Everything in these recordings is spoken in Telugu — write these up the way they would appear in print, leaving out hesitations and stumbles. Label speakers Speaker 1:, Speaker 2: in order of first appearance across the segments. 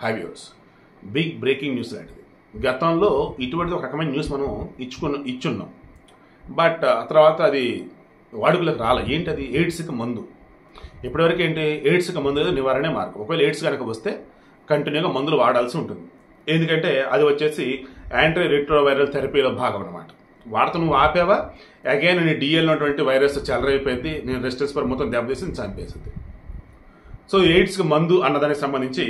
Speaker 1: High viewers, big breaking news లాంటిది. గతంలో ఇటువంటి ఒక రకమైన న్యూస్ మనం ఇచ్చున్నాం. బట్ ఆ తర్వాత అది వాడుకలకు రాలే. ఏంటది? ఎయిడ్స్కి మందు. ఇప్పటివరకు ఏంటి? ఎయిడ్స్కి మందు నివారణే మార్గం. ఒకవేళ ఎయిడ్స్ కనుక వస్తే కంటిన్యూగా మందులు వాడాల్సి ఉంటుంది. ఎందుకంటే అది వచ్చేసి యాంటీ రిట్రోవైరల్ థెరపీలో భాగం అనమాట. వాడితో నువ్వు ఆపేవా, అగైన్ నీ డిఎల్ ఉన్నటువంటి వైరస్ చెలరైపోయింది, నేను రెసిస్టెన్స్ మొత్తం దెబ్బతీసి చంపేసింది. సో ఎయిడ్స్కి మందు అన్నదానికి సంబంధించి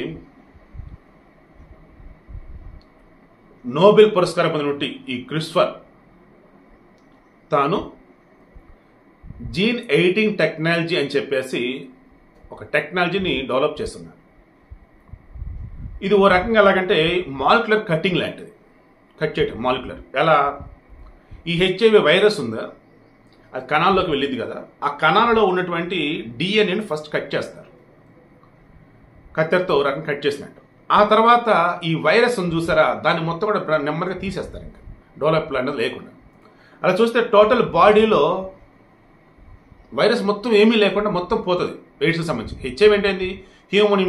Speaker 1: నోబెల్ పురస్కారం పొందినటువంటి ఈ క్రిస్పర్ తాను జీన్ ఎడిటింగ్ టెక్నాలజీ అని చెప్పేసి ఒక టెక్నాలజీని డెవలప్ చేస్తున్నారు. ఇది ఓ రకంగా ఎలాగంటే మాలిక్యులర్ కటింగ్ లాంటిది. కట్ చేయటం మాలిక్యులర్. ఎలా? ఈ హెచ్ఐవి వైరస్ ఉందా, అది కణాల్లోకి వెళ్ళింది కదా, ఆ కణాలలో ఉన్నటువంటి డిఎన్ఏని ఫస్ట్ కట్ చేస్తారు, కత్తెరతో రకం కట్ చేసినట్టు. ఆ తర్వాత ఈ వైరస్ ఉంది చూసారా, దాన్ని మొత్తం కూడా నెమ్మదిగా తీసేస్తారు, ఇంకా డెవలప్ అనేది లేకుండా. అలా చూస్తే టోటల్ బాడీలో వైరస్ మొత్తం ఏమీ లేకుండా మొత్తం పోతుంది. ఎయిడ్స్కి సంబంధించి హెచ్ఐవి ఏంటండి? Human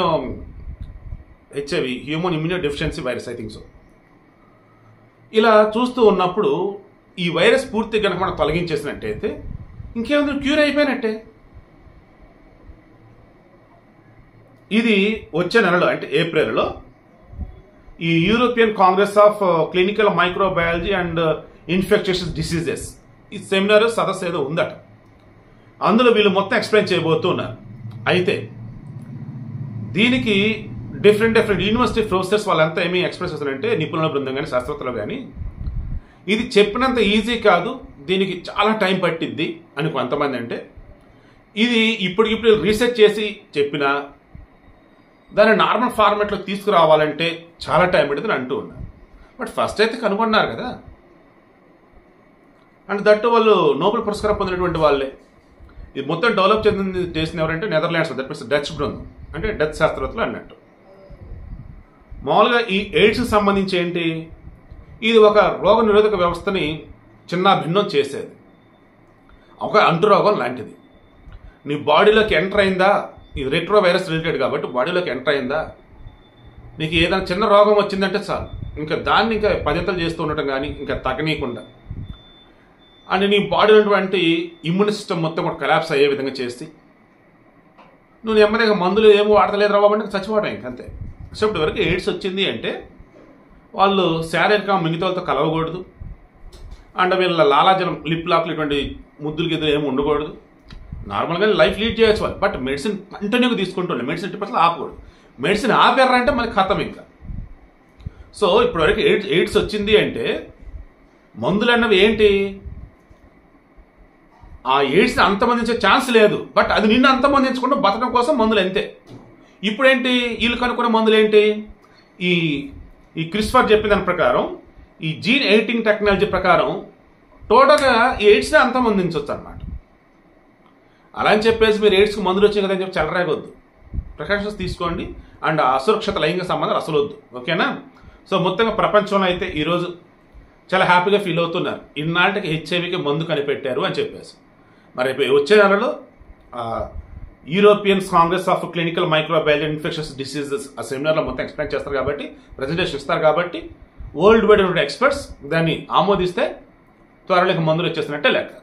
Speaker 1: immunodeficiency virus, I think so. ఇలా చూస్తూ ఉన్నప్పుడు ఈ వైరస్ పూర్తిగా కనుక మనం తొలగించేసినట్టయితే ఇంకేముంది, క్యూర్ అయిపోయినట్టే. ఇది వచ్చే నెలలో అంటే ఏప్రిల్లో ఈ European congress of clinical microbiology and infectious diseases ఈ సెమినార్ సదస్సు ఏదో ఉందట. అందులో వీళ్ళు మొత్తం ఎక్స్ప్లెయిన్ చేయబోతున్నారు. అయితే దీనికి డిఫరెంట్ యూనివర్సిటీ ప్రొఫెసర్స్ వాళ్ళంతా ఏమి ఎక్స్ప్రెస్ చేస్తారంటే, నిపుణుల బృందం కానీ శాస్త్రవేత్తలు కానీ, ఇది చెప్పినంత ఈజీ కాదు, దీనికి చాలా టైం పట్టిద్ది అని కొంతమంది అంటే, ఇది ఇప్పటికిప్పుడు రీసెర్చ్ చేసి చెప్పినా దాన్ని నార్మల్ ఫార్మాట్లో తీసుకురావాలంటే చాలా టైం పడుతుంది అంటూ ఉన్నారు. బట్ ఫస్ట్ అయితే కనుగొన్నారు కదా. అండ్ దట్టు వాళ్ళు నోబెల్ పురస్కారం పొందినటువంటి వాళ్ళే. ఇది మొత్తం డెవలప్ చేసిన ఎవరంటే నెదర్లాండ్స్, దట్ మీన్స్ డచ్ బృందం, అంటే డచ్ శాస్త్రవేత్తలు అన్నట్టు. మామూలుగా ఈ ఎయిడ్స్కి సంబంధించి ఏంటి, ఇది ఒక రోగ నిరోధక వ్యవస్థని చిన్న భిన్నం చేసేది, ఒక అంటురోగం లాంటిది. నీ బాడీలోకి ఎంటర్ అయిందా, ఇది రెట్రో వైరస్ రిలేటెడ్ కాబట్టి బాడీలోకి ఎంటర్ అయిందా, నీకు ఏదైనా చిన్న రోగం వచ్చిందంటే చాలు, ఇంకా దాన్ని ఇంకా పదింతలు చేస్తూ ఉండటం కానీ ఇంకా తగ్గనీయకుండా, అండ్ నీ బాడీలో ఉన్నటువంటి ఇమ్యూన్ సిస్టమ్ మొత్తం కూడా కొలాప్స్ అయ్యే విధంగా చేసి నువ్వు నెమ్మదిగా మందులు ఏమో వాడతలేదు రావంటే చచ్చిపోవడం ఇంకంతే. సో ఇప్పటి వరకు ఎయిడ్స్ వచ్చింది అంటే వాళ్ళు శారీరక మిగతా వాళ్ళతో కలవకూడదు, అండ్ వీళ్ళ లాలాజలం లిప్ లాక్లు ఇటువంటి ముద్దులు గిద్దులు ఏమి ఉండకూడదు, నార్మల్గా లైఫ్ లీడ్ చేయొచ్చు వాళ్ళు. బట్ మెడిసిన్ కంటిన్యూగా తీసుకుంటుండే, మెడిసిన్ 80% ఆపకూడదు. మెడిసిన్ ఆపారంటే మనకి ఖతం ఇంకా. సో ఇప్పటివరకు ఎయిడ్స్ వచ్చింది అంటే మందులు అన్నవి ఏంటి, ఆ ఎయిడ్స్ని అంతమందించే ఛాన్స్ లేదు, బట్ అది నిన్ను అంతమందించకుండా బతకడం కోసం మందులు అంతే. ఇప్పుడేంటి వీళ్ళు కనుక్కున్న మందులు ఏంటి, ఈ క్రిస్పర్ చెప్పిన దాని ప్రకారం, ఈ జీన్ ఎడిటింగ్ టెక్నాలజీ ప్రకారం టోటల్గా ఎయిడ్స్ని అంతమందించవచ్చు అనమాట. అలా అని చెప్పేసి మీరు ఎయిడ్స్కి మందులు వచ్చాయి కదని చెప్పి చెలరాగొద్దు, ప్రికాషన్స్ తీసుకోండి. అండ్ అసురక్షిత లైంగిక సంబంధాలు అసలు వద్దు, ఓకేనా? సో మొత్తంగా ప్రపంచంలో అయితే ఈరోజు చాలా హ్యాపీగా ఫీల్ అవుతున్నారు, ఇన్నాళ్ళకి హెచ్ఐవికి మందు కనిపెట్టారు అని చెప్పేసి. మరి వచ్చే నెలలో European congress of clinical microbiology and infectious diseases ఆ సెమినార్లో మొత్తం ఎక్స్ప్లెయిన్ చేస్తారు కాబట్టి, ప్రజెంటేషన్ ఇస్తారు కాబట్టి, వరల్డ్ వైడ్ ఉన్న ఎక్స్పర్ట్స్ దాన్ని ఆమోదిస్తే త్వరలో మందులు వచ్చేసినట్టే లెక్క.